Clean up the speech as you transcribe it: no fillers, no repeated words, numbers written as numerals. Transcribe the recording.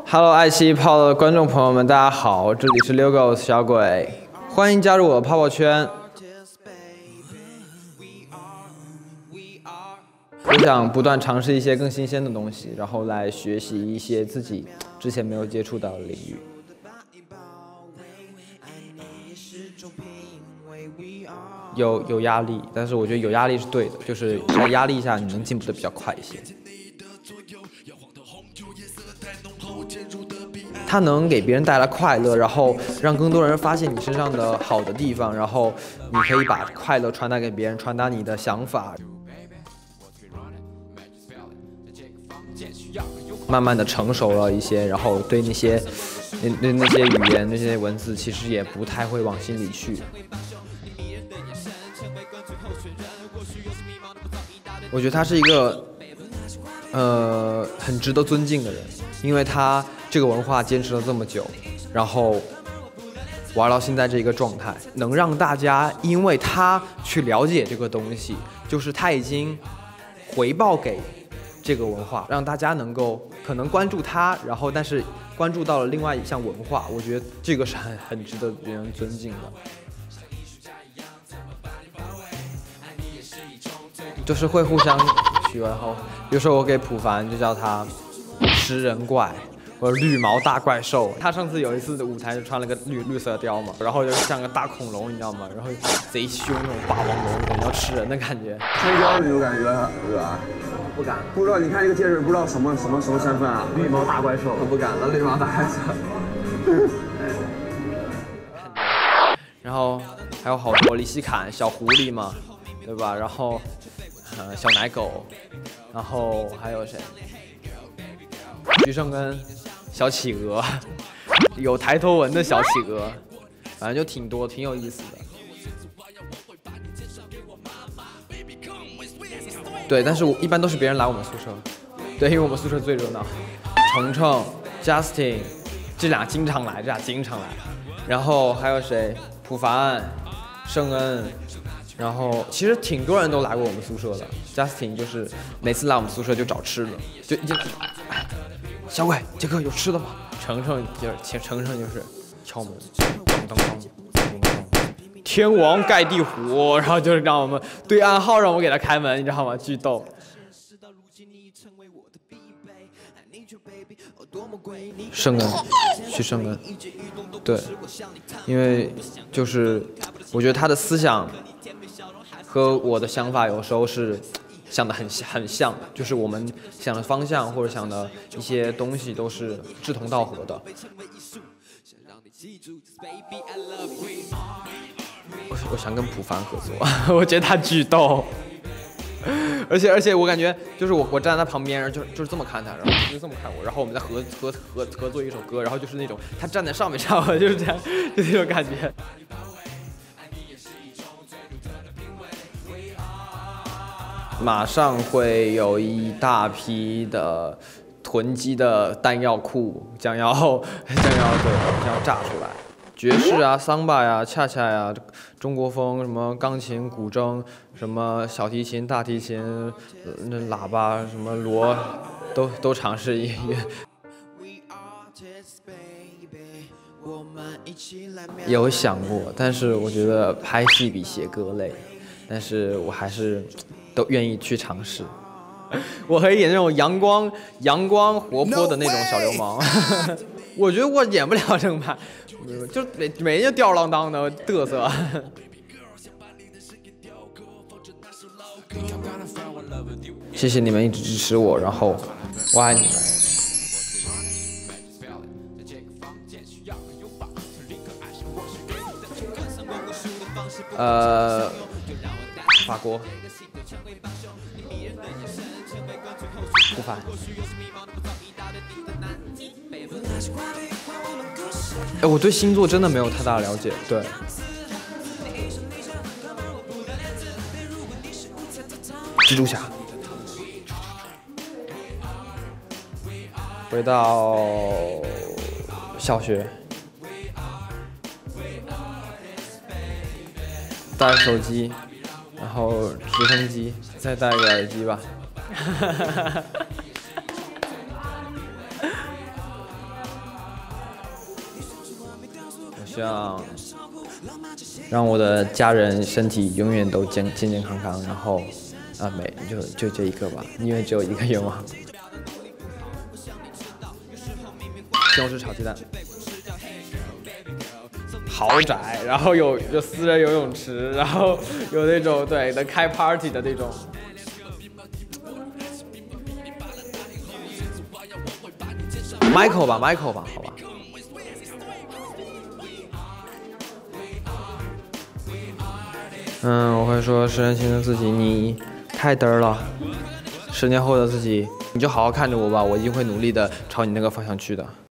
Hello， 爱吃一泡的观众朋友们，大家好，这里是遛狗小鬼，欢迎加入我的泡泡圈。我想不断尝试一些更新鲜的东西，然后来学习一些自己之前没有接触到的领域。有压力，但是我觉得有压力是对的，就是在压力下你能进步的比较快一些。它能给别人带来快乐，然后让更多人发现你身上的好的地方，然后你可以把快乐传达给别人，传达你的想法。慢慢的成熟了一些，然后对那些语言、那些文字，其实也不太会往心里去。我觉得他是一个很值得尊敬的人，因为他这个文化坚持了这么久，然后玩到现在这个状态，能让大家因为他去了解这个东西，就是他已经回报给这个文化，让大家能够可能关注他，然后但是关注到了另外一项文化，我觉得这个是很值得别人尊敬的。就是会互相取，然后比如说我给普凡就叫他食人怪或者绿毛大怪兽。他上次有一次的舞台就穿了个绿色貂嘛，然后就像个大恐龙，你知道吗？然后贼凶那种霸王龙，感觉要吃人的感觉。 穿貂你有感觉对吧？ 不敢， 不知道。你看这个戒指，不知道什么身份啊？ 绿毛大怪兽， 我不敢了，绿毛大怪兽。 然后还有好多李希侃、小狐狸嘛，对吧？然后小奶狗，然后还有谁？徐胜恩、小企鹅，有抬头纹的小企鹅，反正就挺多，挺有意思的。对，但是我一般都是别人来我们宿舍，对，因为我们宿舍最热闹。程程、Justin， 这俩经常来，然后还有谁？普凡、胜恩。然后其实挺多人都来过我们宿舍的 ，Justin 就是每次来我们宿舍就找吃的，就小鬼杰克有吃的吗？程程就是敲门，当，天王盖地虎，然后就是让我们对暗号让我给他开门，你知道吗？巨逗。胜恩，去胜恩，对，因为就是我觉得他的思想和我的想法有时候是想的很像，就是我们想的方向或者想的一些东西都是志同道合的。我想跟普凡合作，我觉得他巨逗。而且我感觉就是我站在他旁边，然后就是这么看他，然后就这么看我，然后我们在合作一首歌，然后就是那种他站在上面唱，就是这样，就那种感觉。马上会有一大批的囤积的弹药库将要炸出来。爵士啊、桑巴呀、恰恰呀、中国风，什么钢琴、古筝，什么小提琴、大提琴，那喇叭，什么锣，都尝试一遍。有想过，但是我觉得拍戏比写歌累，但是我还是都愿意去尝试。我可以演那种阳光活泼的那种小流氓。我觉得我演不了正派，就每人就吊儿郎当的嘚瑟。谢谢你们一直支持我，然后我爱你们。法国，普凡。哎，我对星座真的没有太大的了解，对。蜘蛛侠。回到小学，带手机，然后直升机，再戴个耳机吧。 希望让我的家人身体永远都健康康，然后就这一个吧，因为只有一个愿望。西红柿炒鸡蛋，豪宅，然后有私人游泳池，然后有那种对能开 party 的那种。Michael 吧，好吧。我会说10年前的自己，你太嘚儿了。10年后的自己，你就好好看着我吧，我一定会努力的朝你那个方向去的。